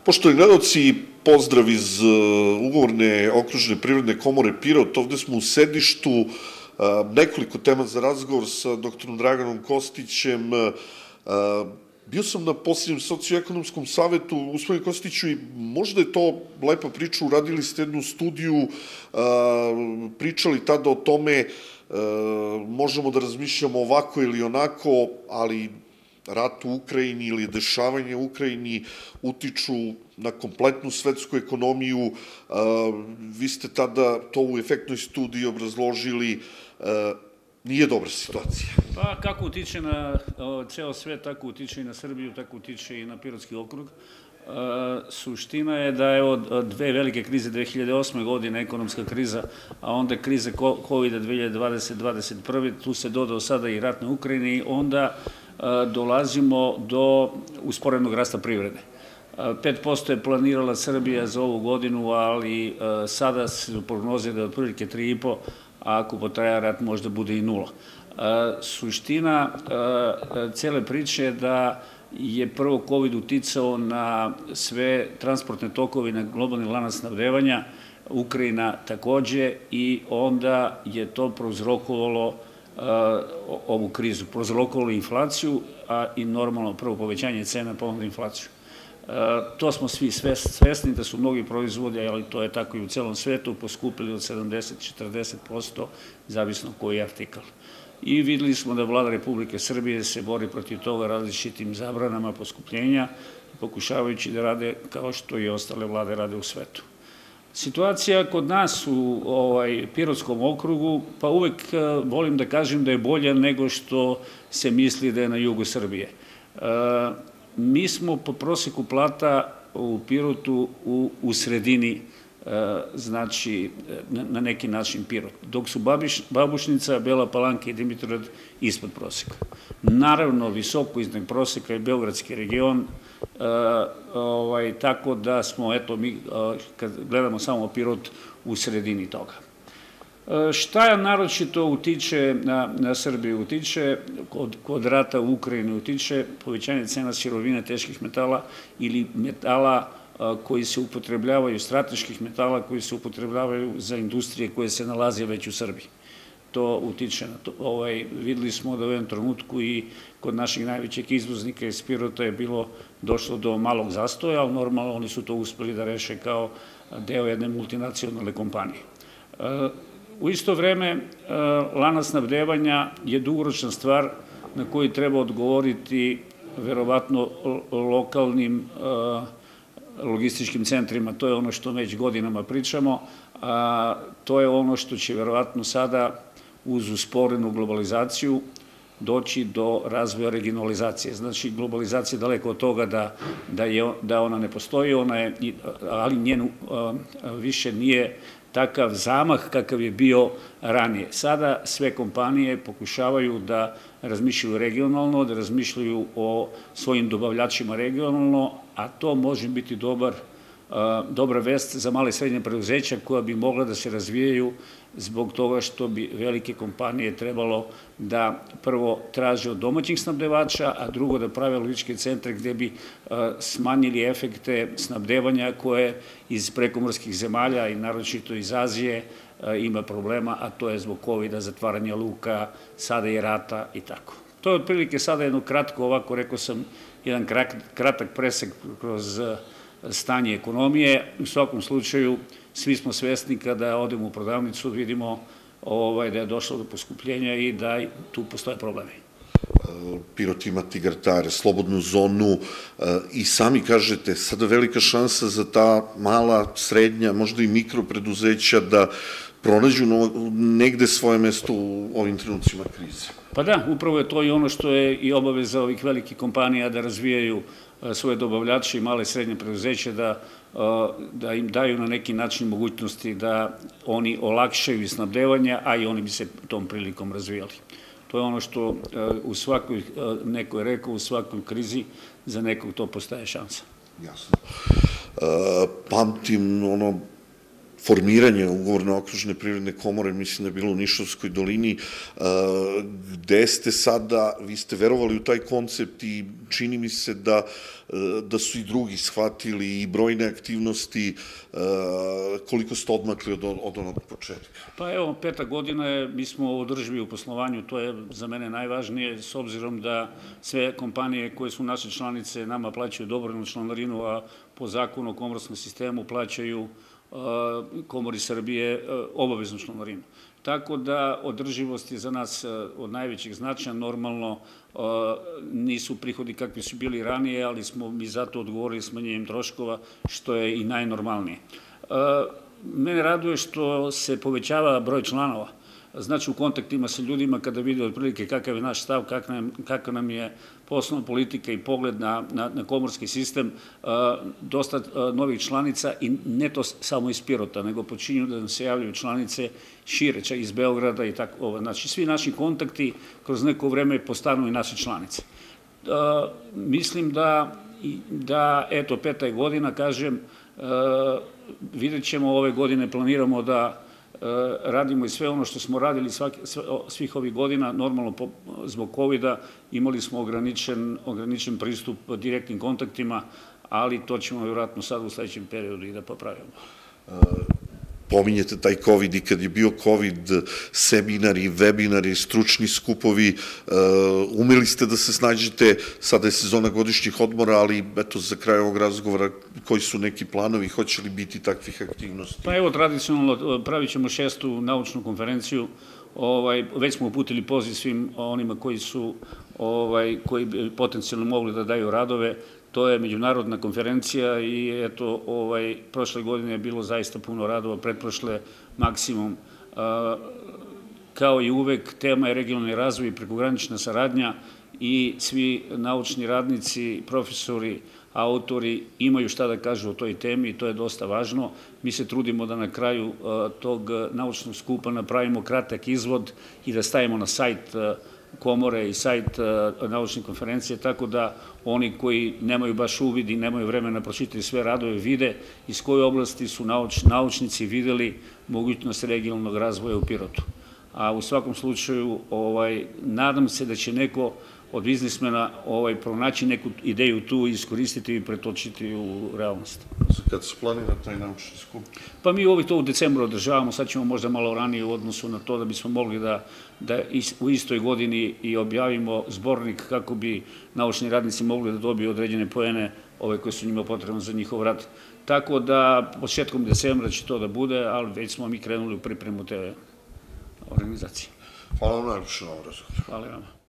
Poštovani gledalci, pozdrav iz Ugovorne okružne privredne komore Pirot. Ovde smo u sedištu, nekoliko tema za razgovor sa doktorom Draganom Kostićem. Bio sam na posljednjem socioekonomskom savetu, gospodine Kostiću, i možda je to lepa priča, uradili ste jednu studiju, pričali tada o tome, možemo da razmišljamo ovako ili onako, ali rat u Ukrajini ili dešavanje u Ukrajini utiču na kompletnu svetsku ekonomiju. Vi ste tada to u efektnoj studiji obrazložili. Nije dobra situacija. Pa kako utiče na ceo svet, tako utiče i na Srbiju, tako utiče i na Pirotski okrug. Suština je da je od dve velike krize 2008. godine, ekonomska kriza, a onda krize COVID-a 2020-2021. Tu se dodao sada i rat na Ukrajini, onda dolazimo do usporenog rasta privrede. 5% je planirala Srbija za ovu godinu, ali sada su prognoze da je otprilike 3,5%, a ako potraja rat možda bude i 0. Suština cele priče je da je prvo COVID uticao na sve transportne tokove, na globalni lanac snabdevanja, Ukrajina takođe, i onda je to prouzrokovalo ovu krizu, prouzrokovalo inflaciju, a i normalno prvo povećanje cena, pa onda inflaciju. To smo svi svesni da su mnogi proizvodi, ali to je tako i u celom svetu, poskupili od 70-40%, zavisno koji je artikal. I videli smo da vlada Republike Srbije se bori protiv toga različitim zabranama poskupljenja, pokušavajući da rade kao što i ostale vlade rade u svetu. Situacija kod nas u Pirotskom okrugu, pa uvek volim da kažem da je bolja nego što se misli da je na jugu Srbije. Mi smo po proseku plata u Pirotu u sredini, znači na neki način Pirot, dok su Babušnica, Bela Palanka i Dimitrovgrad ispod proseka. Naravno, visoko iznad proseka je Beogradski region, tako da smo, eto, mi kad gledamo samo Pirot u sredini toga. Šta naročito utiče na Srbiju? Utiče kod rata u Ukrajini, utiče povećanje cena sirovina, teških metala ili metala koji se upotrebljavaju, strateških metala koji se upotrebljavaju za industrije koje se nalaze već u Srbiji. To utiče na to. Videli smo da u jednom trenutku i kod naših najvećeg izvoznika iz Pirota je došlo do malog zastoja, ali normalno oni su to uspeli da reše kao deo jedne multinacionalne kompanije. U isto vreme, lanac snabdevanja je dugoročna stvar na koju treba odgovoriti verovatno lokalnim logističkim centrima. To je ono što već godinama pričamo, a to je ono što će verovatno sada uz usporenu globalizaciju doći do razvoja regionalizacije. Znači, globalizacija je daleko od toga da ona ne postoji, ali njen više nije takav zamah kakav je bio ranije. Sada sve kompanije pokušavaju da razmišljaju regionalno, da razmišljaju o svojim dobavljačima regionalno, a to može biti dobra vest za male i srednje preduzeća koja bi mogla da se razvijaju zbog toga što bi velike kompanije trebalo da prvo traže od domaćih snabdevača, a drugo da prave logističke centre gde bi smanjili efekte snabdevanja koje iz prekomorskih zemalja i naročito iz Azije ima problema, a to je zbog COVID-a, zatvaranja luka, sada i rata i tako. To je otprilike sada jedno kratko, ovako rekao sam, jedan kratak presek kroz stanje ekonomije. U svakom slučaju, svi smo svesni kada odemo u prodavnicu, vidimo da je došlo do poskupljenja i da tu postoje problemi. Pirot ima Tigratare, slobodnu zonu i sami kažete, sada velika šansa za ta mala, srednja, možda i mikropreduzeća da pronađu negde svoje mesto u ovim trenucima krize. Pa da, upravo je to i ono što je i obaveza ovih velikih kompanija da razvijaju svoje dobavljače i male i srednje preduzeće, da im daju na neki način mogućnosti da oni olakšaju snabdevanja, a i oni bi se tom prilikom razvijali. To je ono što u svakoj, neko je rekao, u svakoj krizi za nekog to postaje šansa. Jasno. Pamtim formiranje ugovorne okružne privredne komore, mislim da je bilo u Nišavskoj dolini. Gde ste sada, vi ste verovali u taj koncept i čini mi se da su i drugi shvatili i brojne aktivnosti, koliko ste odmakli od onog početka? Pa evo, 5. godina je, mi smo održivi u poslovanju, to je za mene najvažnije, s obzirom da sve kompanije koje su naše članice nama plaćaju dobrovoljnu članarinu, a po zakonu o komorskom sistemu plaćaju Komori Srbije obaveznu članarinu. Tako da održivost je za nas od najvećeg značaja. Normalno nisu prihodi kakvi su bili ranije, ali smo mi zato odgovorili smanjenjem troškova, što je i najnormalnije. Mene raduje što se povećava broj članova. Znači, u kontaktima sa ljudima, kada vide otprilike kakav je naš stav, kakva nam je poslovna politika i pogled na komorski sistem, dosta novih članica, i ne to samo iz Pirota, nego počinju da nam se javljaju članice šire, čak iz Beograda i tako. Znači, svi naši kontakti kroz neko vreme postanu i naše članice. Mislim da, eto, 5. godina, kažem, vidjet ćemo ove godine, planiramo da radimo i sve ono što smo radili svih ovih godina. Normalno, zbog COVID-a imali smo ograničen pristup direktnim kontaktima, ali to ćemo vjerojatno sad u sledećem periodu i da popravimo. Pominjete taj COVID i kad je bio COVID, seminari, webinari, stručni skupovi, umeli ste da se snađete, sada je sezona godišnjih odmora, ali eto, za kraj ovog razgovora, koji su neki planovi, hoće li biti takvih aktivnosti? Pa evo, tradicionalno pravit ćemo 6. naučnu konferenciju, već smo uputili poziv svim onima koji bi potencijalno mogli da daju radove. To je međunarodna konferencija i eto, prošle godine je bilo zaista puno radova, pretprošle maksimum. Kao i uvek, tema je regionalni razvoj i prekogranična saradnja i svi naučni radnici, profesori, autori imaju šta da kažu o toj temi i to je dosta važno. Mi se trudimo da na kraju tog naučnog skupa napravimo kratak izvod i da stavimo na sajt komore i sajt naučne konferencije, tako da oni koji nemaju baš uvid i nemaju vremena pročitati sve radove vide iz koje oblasti su naučnici videli mogućnost regionalnog razvoja u Pirotu. A u svakom slučaju nadam se da će neko od biznismena pronaći neku ideju tu, iskoristiti i pretočiti u realnost. Kad se planira taj naučni skup? Pa mi to u decembru održavamo, sad ćemo možda malo ranije u odnosu na to da bismo mogli da u istoj godini i objavimo zbornik kako bi naučni radnici mogli da dobiju određene poene koje su njima potrebne za njihov rad. Tako da početkom decembra će to da bude, ali već smo mi krenuli u pripremu te organizacije. Hvala vam najljepše na ovom razgovoru. Hvala vam.